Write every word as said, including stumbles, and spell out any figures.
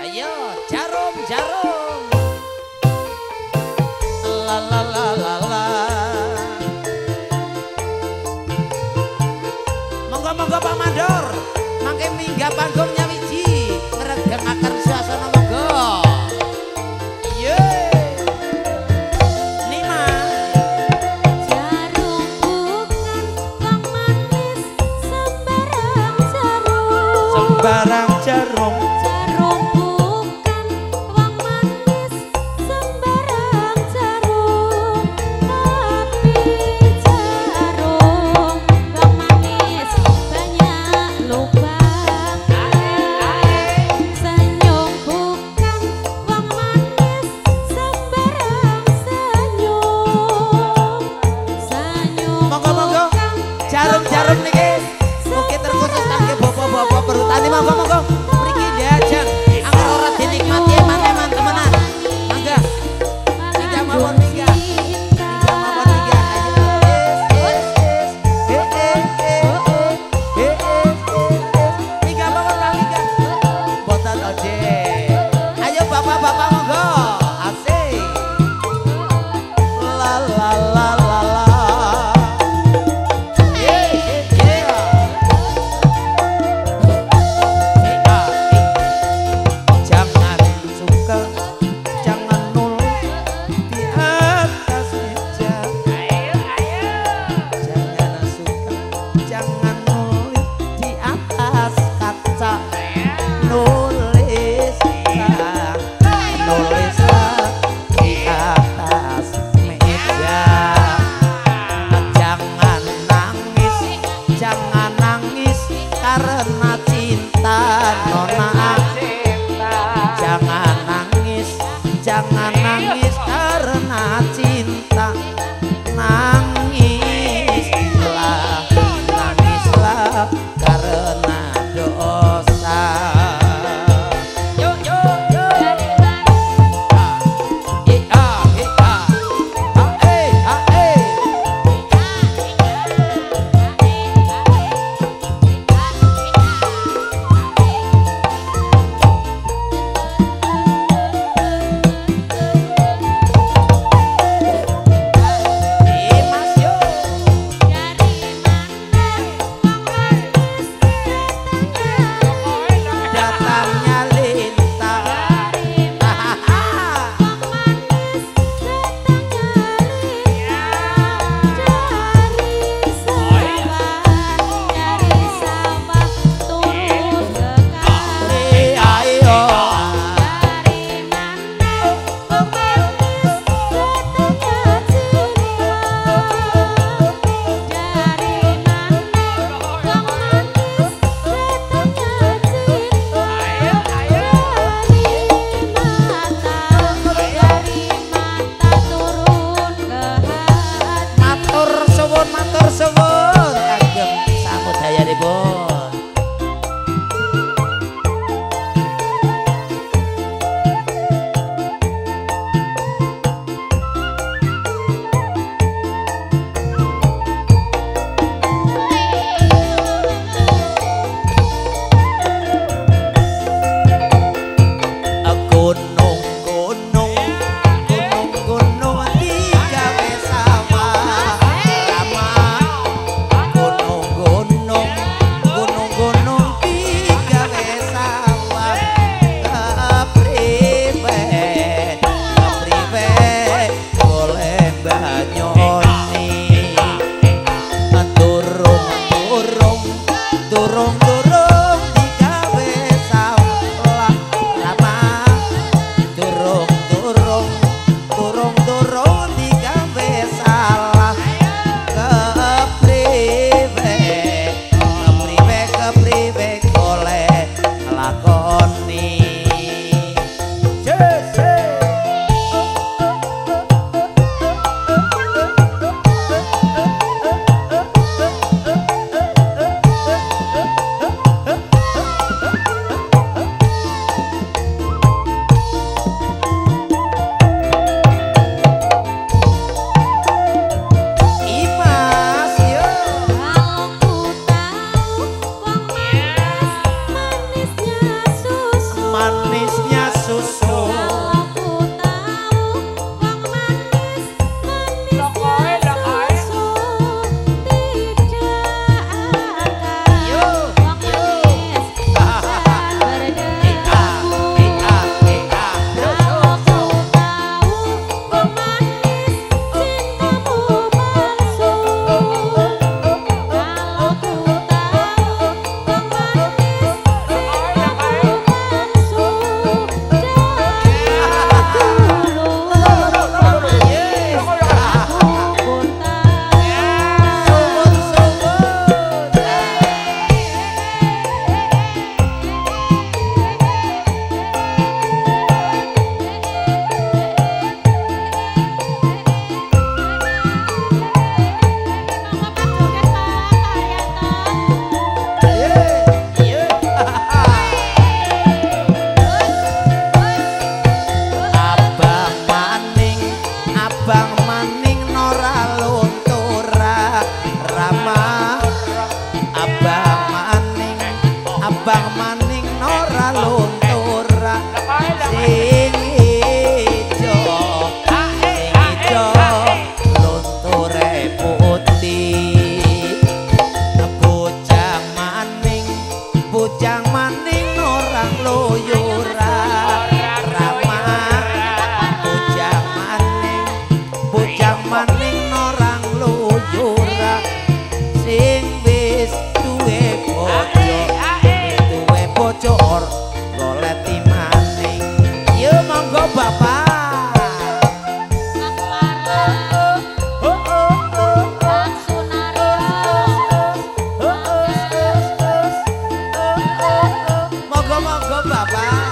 Ayo jarum jarum. La la la la la. Monggo monggo Pak Mandor. Mangke minggah panggungnya wiji. Ngregengaken suasana monggo. Sembarang jarum, jarum bukan wong manis, sembarang jarum, tapi jarum wong manis banyak lubang. Senyum bukan wong manis, sembarang senyum. Senyum Monggo-monggo jarum-jarum niki mugi terkhusus kangge bapak-bapak perhutani. Monggo-monggo mriki diajeng angger ora dinikmati eman-eman temenan. Mangga minggah mawon minggah. Minggah mawon minggah. Ayo. Eh eh eh eh eh. Minggah mawon Pak minggah. Boten ode. Ayo bapak-bapak monggo. Asik. La la la la la. Jangan nangis karena cinta, nangislah, nangislah karena dosa. Yo yo yo. Iya iya. Ae ae. Matur suwun kagem samudayanipun. Manisnya Monggo monggo Bapak.